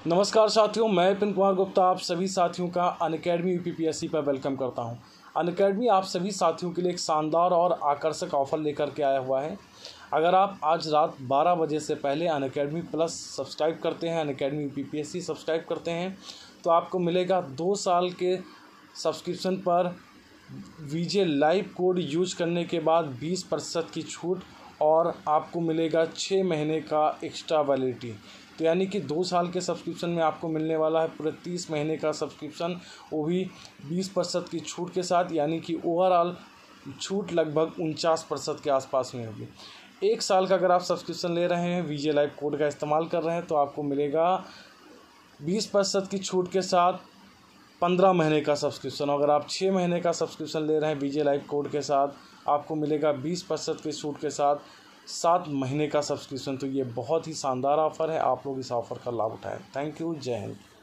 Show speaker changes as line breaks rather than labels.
नमस्कार साथियों, मैं विपिन कुमार गुप्ता आप सभी साथियों का अनअकैडमी यूपीपीएससी पर वेलकम करता हूं। अनअकैडमी आप सभी साथियों के लिए एक शानदार और आकर्षक ऑफर लेकर के आया हुआ है। अगर आप आज रात 12 बजे से पहले अनअकैडमी प्लस सब्सक्राइब करते हैं, अनअकैडमी यूपीपीएससी सब्सक्राइब करते हैं, तो आपको मिलेगा 2 साल के सब्सक्रिप्शन पर वीजे लाइव कोड यूज करने के बाद 20% की छूट और आपको मिलेगा 6 महीने का एक्स्ट्रा वैलिडिटी। तो यानी कि 2 साल के सब्सक्रिप्शन में आपको मिलने वाला है पूरे 30 महीने का सब्सक्रिप्शन, वो भी 20% की छूट के साथ, यानी कि ओवरऑल छूट लगभग 49% के आसपास में होगी। 1 साल का अगर आप सब्सक्रिप्शन ले रहे हैं, वीजे लाइव कोड का इस्तेमाल कर रहे हैं, तो आपको मिलेगा 20% की छूट के साथ 15 महीने का सब्सक्रिप्शन। अगर आप 6 महीने का सब्सक्रिप्शन ले रहे हैं वीजे लाइव कोड के साथ, आपको मिलेगा 20% की छूट के साथ 7 महीने का सब्सक्रिप्शन। तो ये बहुत ही शानदार ऑफ़र है, आप लोग इस ऑफ़र का लाभ उठाएं। थैंक यू, जय हिंद।